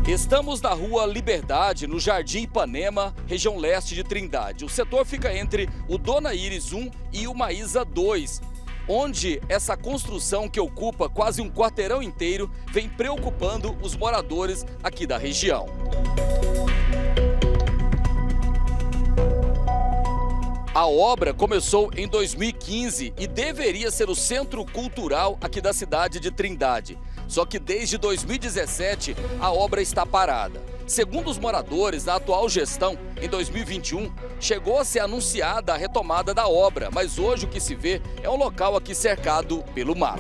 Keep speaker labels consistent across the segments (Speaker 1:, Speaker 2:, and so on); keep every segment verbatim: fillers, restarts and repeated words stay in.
Speaker 1: Estamos na Rua Liberdade, no Jardim Ipanema, região leste de Trindade. O setor fica entre o Dona Iris um e o Maísa dois, onde essa construção que ocupa quase um quarteirão inteiro vem preocupando os moradores aqui da região. A obra começou em dois mil e quinze e deveria ser o centro cultural aqui da cidade de Trindade. Só que desde dois mil e dezessete a obra está parada. Segundo os moradores, na atual gestão, em dois mil e vinte e um, chegou a ser anunciada a retomada da obra, mas hoje o que se vê é um local aqui cercado pelo mato.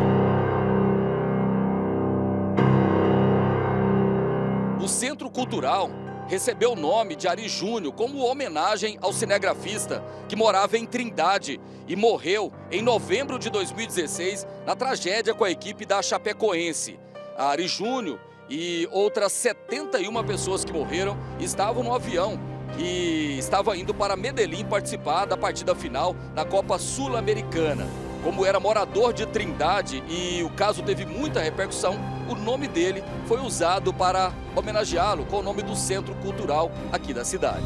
Speaker 1: O Centro Cultural recebeu o nome de Ari Júnior como homenagem ao cinegrafista que morava em Trindade e morreu em novembro de dois mil e dezesseis na tragédia com a equipe da Chapecoense. A Ari Júnior e outras setenta e uma pessoas que morreram estavam no avião que estava indo para Medellín participar da partida final da Copa Sul-Americana. Como era morador de Trindade e o caso teve muita repercussão, o nome dele foi usado para homenageá-lo com o nome do Centro Cultural aqui da cidade.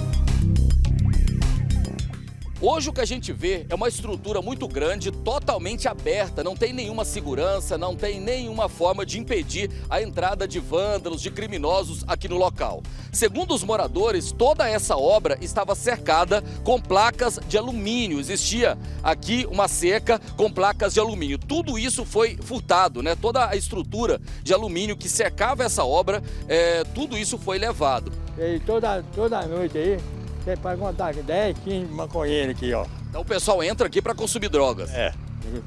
Speaker 1: Hoje o que a gente vê é uma estrutura muito grande, totalmente aberta, não tem nenhuma segurança, não tem nenhuma forma de impedir a entrada de vândalos, de criminosos aqui no local. Segundo os moradores, toda essa obra estava cercada com placas de alumínio. Existia aqui uma cerca com placas de alumínio. Tudo isso foi furtado, né? Toda a estrutura de alumínio que cercava essa obra, é, tudo isso foi levado.
Speaker 2: E toda, toda noite aí, você pode contar dez, quinze maconheiros aqui, ó.
Speaker 1: Então o pessoal entra aqui para consumir drogas.
Speaker 2: É,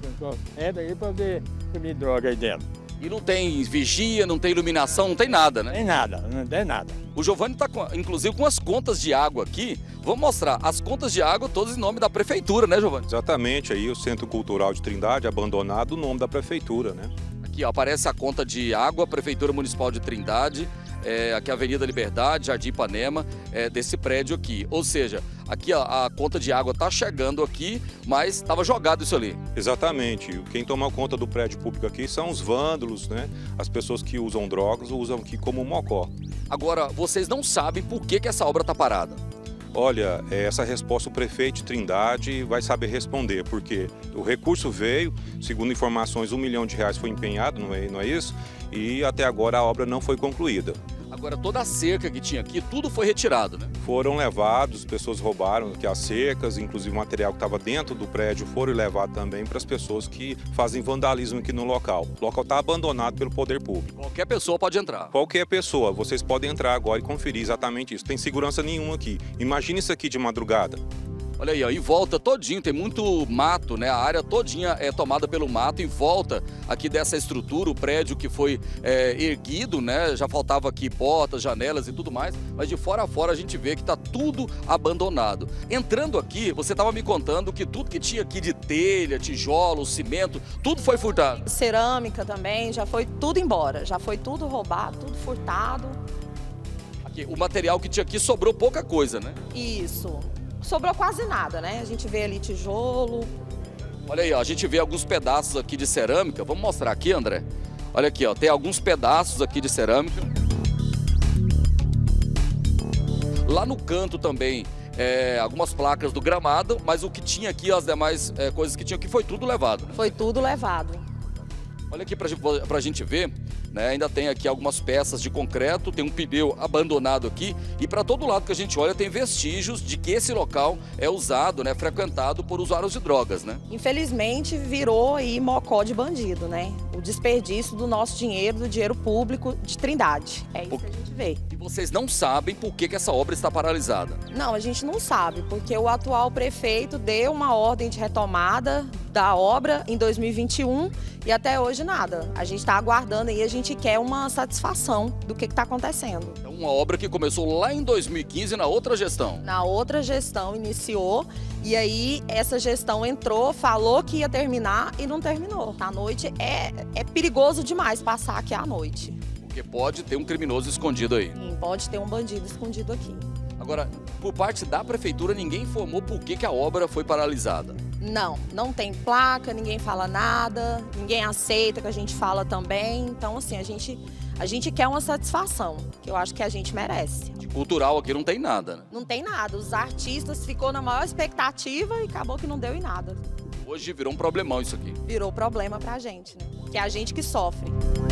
Speaker 2: entra aqui para poder consumir droga aí dentro.
Speaker 1: E não tem vigia, não tem iluminação, não tem nada, né?
Speaker 2: Não tem nada, não tem nada.
Speaker 1: O Giovanni está, inclusive, com as contas de água aqui. Vamos mostrar as contas de água todas em nome da prefeitura, né, Giovanni?
Speaker 3: Exatamente, aí o Centro Cultural de Trindade, abandonado, o nome da prefeitura, né?
Speaker 1: Aqui, ó, aparece a conta de água, Prefeitura Municipal de Trindade, é, aqui a Avenida Liberdade, Jardim Ipanema, é, desse prédio aqui. Ou seja, aqui ó, a conta de água está chegando aqui, mas estava jogado isso ali.
Speaker 3: Exatamente. Quem toma conta do prédio público aqui são os vândalos, né? As pessoas que usam drogas usam aqui como mocó.
Speaker 1: Agora, vocês não sabem por que, que essa obra está parada.
Speaker 3: Olha, essa resposta o prefeito de Trindade vai saber responder, porque o recurso veio, segundo informações, um milhão de reais foi empenhado, não é, não é isso? E até agora a obra não foi concluída.
Speaker 1: Agora toda a cerca que tinha aqui, tudo foi retirado, né?
Speaker 3: Foram levados, pessoas roubaram aqui as cercas, inclusive o material que estava dentro do prédio foram levados também para as pessoas que fazem vandalismo aqui no local. O local está abandonado pelo poder público.
Speaker 1: Qualquer pessoa pode entrar?
Speaker 3: Qualquer pessoa, vocês podem entrar agora e conferir exatamente isso. Tem segurança nenhuma aqui. Imagina isso aqui de madrugada.
Speaker 1: Olha aí, ó, em volta todinho, tem muito mato, né? A área todinha é tomada pelo mato, em volta aqui dessa estrutura, o prédio que foi é, erguido, né? Já faltava aqui portas, janelas e tudo mais, mas de fora a fora a gente vê que tá tudo abandonado. Entrando aqui, você estava me contando que tudo que tinha aqui de telha, tijolo, cimento, tudo foi furtado.
Speaker 4: Cerâmica também, já foi tudo embora, já foi tudo roubado, tudo furtado.
Speaker 1: Aqui, o material que tinha aqui sobrou pouca coisa, né?
Speaker 4: Isso. Sobrou quase nada, né? A gente vê ali tijolo.
Speaker 1: Olha aí, ó, a gente vê alguns pedaços aqui de cerâmica. Vamos mostrar aqui, André? Olha aqui, ó, tem alguns pedaços aqui de cerâmica. Lá no canto também, é, algumas placas do gramado, mas o que tinha aqui, as demais é, coisas que tinha aqui, foi tudo levado. Né?
Speaker 4: Foi tudo levado.
Speaker 1: Olha aqui pra, pra gente ver, né? Ainda tem aqui algumas peças de concreto, tem um pneu abandonado aqui e para todo lado que a gente olha tem vestígios de que esse local é usado, né? Frequentado por usuários de drogas, né?
Speaker 4: Infelizmente virou aí mocó de bandido, né? O desperdício do nosso dinheiro, do dinheiro público de Trindade. É isso
Speaker 1: Por...
Speaker 4: que a gente vê.
Speaker 1: E vocês não sabem por que, que essa obra está paralisada?
Speaker 4: Não, a gente não sabe, porque o atual prefeito deu uma ordem de retomada da obra em dois mil e vinte e um e até hoje nada. A gente está aguardando aí, a gente quer uma satisfação do que está acontecendo.
Speaker 1: É uma obra que começou lá em dois mil e quinze na outra gestão.
Speaker 4: Na outra gestão iniciou e aí essa gestão entrou, falou que ia terminar e não terminou. À noite é, é perigoso demais passar aqui à noite.
Speaker 1: Porque pode ter um criminoso escondido aí.
Speaker 4: Sim, pode ter um bandido escondido aqui.
Speaker 1: Agora, por parte da prefeitura, ninguém informou por que, que a obra foi paralisada.
Speaker 4: Não, não tem placa, ninguém fala nada, ninguém aceita que a gente fala também. Então, assim, a gente, a gente quer uma satisfação, que eu acho que a gente merece.
Speaker 1: De cultural aqui não tem nada, né?
Speaker 4: Não tem nada, os artistas ficou na maior expectativa e acabou que não deu em nada.
Speaker 1: Hoje virou um problemão isso aqui.
Speaker 4: Virou problema pra gente, né? Que é a gente que sofre.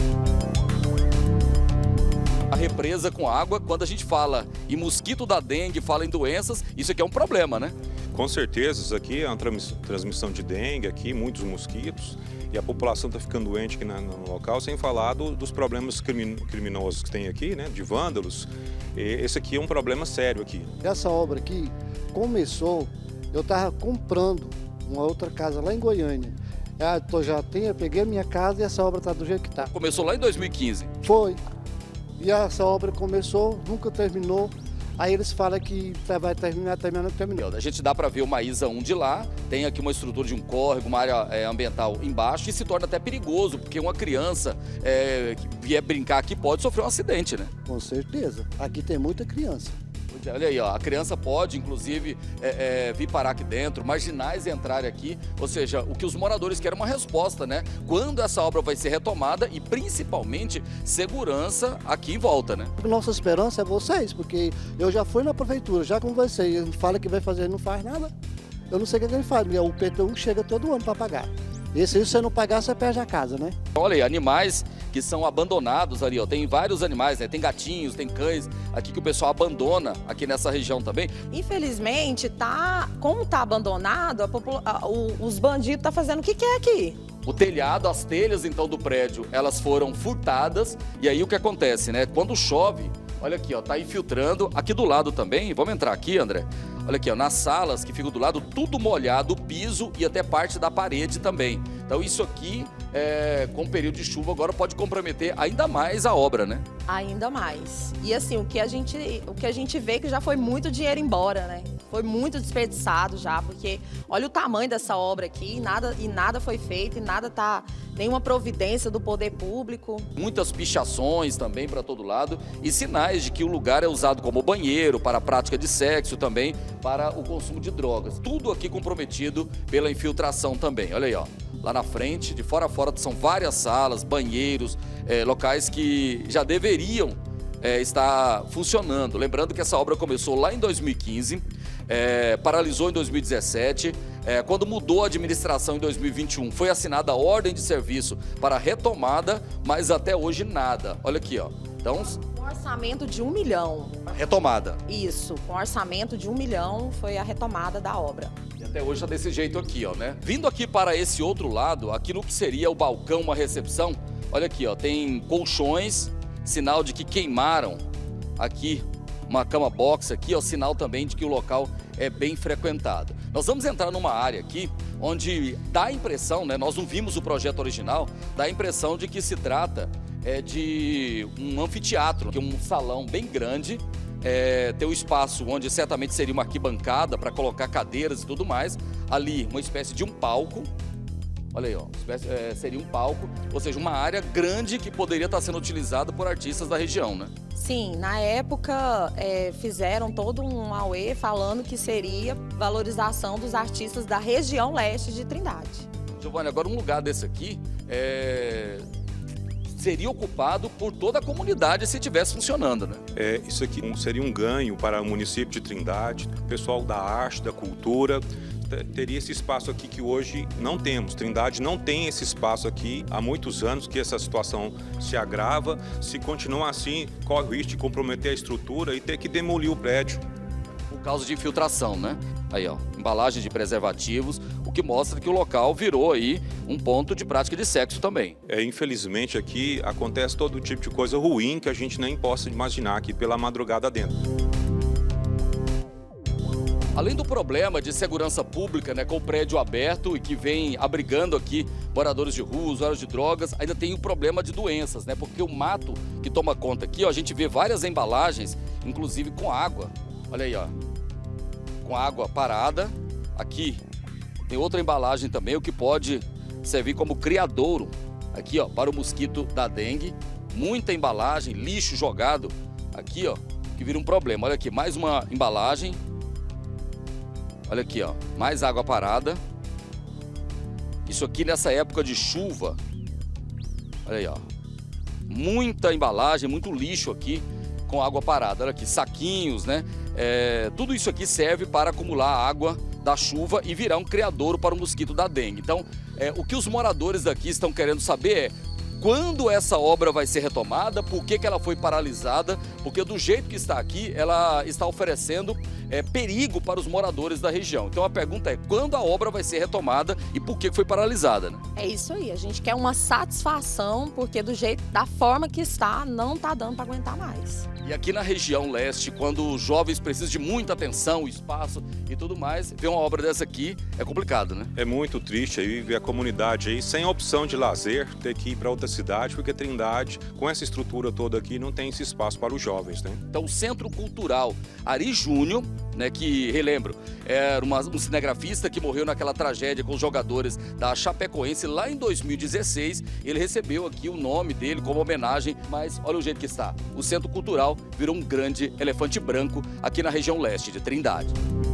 Speaker 1: A represa com água, quando a gente fala em mosquito da dengue, fala em doenças, isso aqui é um problema, né?
Speaker 3: Com certeza, isso aqui é uma transmissão de dengue aqui, muitos mosquitos, e a população está ficando doente aqui na, no local, sem falar do, dos problemas crimin, criminosos que tem aqui, né, de vândalos. E esse aqui é um problema sério aqui.
Speaker 5: Essa obra aqui começou, eu estava comprando uma outra casa lá em Goiânia. Eu já tenho, eu peguei a minha casa e essa obra está do jeito que está.
Speaker 1: Começou lá em dois mil e quinze.
Speaker 5: Foi. E essa obra começou, nunca terminou. Aí eles falam que vai terminar, terminar, não terminou.
Speaker 1: A gente dá para ver uma ISA um de lá, tem aqui uma estrutura de um córrego, uma área é, ambiental embaixo, e se torna até perigoso, porque uma criança é, que vier brincar aqui pode sofrer um acidente, né?
Speaker 5: Com certeza. Aqui tem muita criança.
Speaker 1: Olha aí, ó, a criança pode, inclusive, é, é, vir parar aqui dentro, marginais entrarem aqui, ou seja, o que os moradores querem é uma resposta, né? Quando essa obra vai ser retomada e, principalmente, segurança aqui em volta, né?
Speaker 5: Nossa esperança é vocês, porque eu já fui na prefeitura, já conversei, ele fala que vai fazer, não faz nada. Eu não sei o que ele faz, o P T U chega todo ano para pagar. E se você não pagar, você perde a casa, né?
Speaker 1: Olha aí, animais que são abandonados ali, ó. Tem vários animais, né? Tem gatinhos, tem cães aqui que o pessoal abandona aqui nessa região também.
Speaker 4: Infelizmente, tá, como tá abandonado, a popula... o, os bandidos tá fazendo o que quer aqui.
Speaker 1: O telhado, as telhas então do prédio, elas foram furtadas e aí o que acontece, né? Quando chove, olha aqui, ó, tá infiltrando aqui do lado também. Vamos entrar aqui, André. Olha aqui, ó, nas salas que ficam do lado, tudo molhado, o piso e até parte da parede também. Então isso aqui, é, com o período de chuva, agora pode comprometer ainda mais a obra, né?
Speaker 4: Ainda mais. E assim, o que a gente, o que a gente vê que já foi muito dinheiro embora, né? Foi muito desperdiçado já, porque olha o tamanho dessa obra aqui, e nada, e nada foi feito, e nada tá, nenhuma providência do poder público.
Speaker 1: Muitas pichações também para todo lado e sinais de que o lugar é usado como banheiro, para a prática de sexo também, para o consumo de drogas. Tudo aqui comprometido pela infiltração também. Olha aí, ó. Lá na frente, de fora a fora, são várias salas, banheiros, é, locais que já deveriam é, estar funcionando. Lembrando que essa obra começou lá em dois mil e quinze, é, paralisou em dois mil e dezessete, é, quando mudou a administração em dois mil e vinte e um, foi assinada a ordem de serviço para retomada, mas até hoje nada. Olha aqui, ó. Então,
Speaker 4: com orçamento de um milhão.
Speaker 1: Retomada.
Speaker 4: Isso, com orçamento de um milhão foi a retomada da obra.
Speaker 1: E até hoje tá desse jeito aqui, ó, né? Vindo aqui para esse outro lado, aqui no que seria o balcão, uma recepção, olha aqui, ó, tem colchões, sinal de que queimaram aqui uma cama box aqui, ó, sinal também de que o local é bem frequentado. Nós vamos entrar numa área aqui onde dá a impressão, né? Nós não vimos o projeto original, dá a impressão de que se trata é, de um anfiteatro, que é um salão bem grande. É, tem um espaço onde certamente seria uma arquibancada para colocar cadeiras e tudo mais. Ali, uma espécie de um palco. Olha aí, ó, espécie, é, seria um palco, ou seja, uma área grande que poderia estar sendo utilizada por artistas da região, né?
Speaker 4: Sim, na época é, fizeram todo um auê falando que seria valorização dos artistas da região leste de Trindade.
Speaker 1: Giovanni, agora um lugar desse aqui é... seria ocupado por toda a comunidade se estivesse funcionando, né?
Speaker 3: É, isso aqui seria um ganho para o município de Trindade, o pessoal da arte, da cultura, teria esse espaço aqui que hoje não temos. Trindade não tem esse espaço aqui há muitos anos que essa situação se agrava. Se continuar assim, corre o risco de comprometer a estrutura e ter que demolir o prédio.
Speaker 1: Por causa de infiltração, né? Aí, ó, embalagem de preservativos, o que mostra que o local virou aí um ponto de prática de sexo também.
Speaker 3: É, infelizmente aqui acontece todo tipo de coisa ruim que a gente nem possa imaginar aqui pela madrugada dentro.
Speaker 1: Além do problema de segurança pública, né, com o prédio aberto e que vem abrigando aqui moradores de rua, usuários de drogas, ainda tem o problema de doenças, né? Porque o mato que toma conta aqui, ó, a gente vê várias embalagens, inclusive com água. Olha aí, ó, com água parada. Aqui tem outra embalagem também, o que pode servir como criadouro aqui, ó, para o mosquito da dengue. Muita embalagem, lixo jogado aqui, ó. que vira um problema. Olha aqui, mais uma embalagem. Olha aqui, ó, mais água parada. Isso aqui nessa época de chuva. Olha aí, ó. Muita embalagem, muito lixo aqui com água parada. Olha aqui, saquinhos, né? É, tudo isso aqui serve para acumular água da chuva e virar um criadouro para o mosquito da dengue. Então, é, o que os moradores daqui estão querendo saber é quando essa obra vai ser retomada, por que que ela foi paralisada, porque do jeito que está aqui, ela está oferecendo é, perigo para os moradores da região. Então a pergunta é, quando a obra vai ser retomada e por que que foi paralisada, né?
Speaker 4: É isso aí, a gente quer uma satisfação, porque do jeito, da forma que está, não está dando para aguentar mais.
Speaker 1: E aqui na região leste, quando os jovens precisam de muita atenção, espaço e tudo mais, ver uma obra dessa aqui é complicado, né?
Speaker 3: É muito triste aí ver a comunidade aí sem opção de lazer, ter que ir para outra cidade, porque Trindade, com essa estrutura toda aqui, não tem esse espaço para os jovens, né?
Speaker 1: Então o Centro Cultural Ari Júnior, né, que, relembro, era uma, um cinegrafista que morreu naquela tragédia com os jogadores da Chapecoense lá em dois mil e dezesseis, ele recebeu aqui o nome dele como homenagem, mas olha o jeito que está. O Centro Cultural virou um grande elefante branco aqui na região leste de Trindade.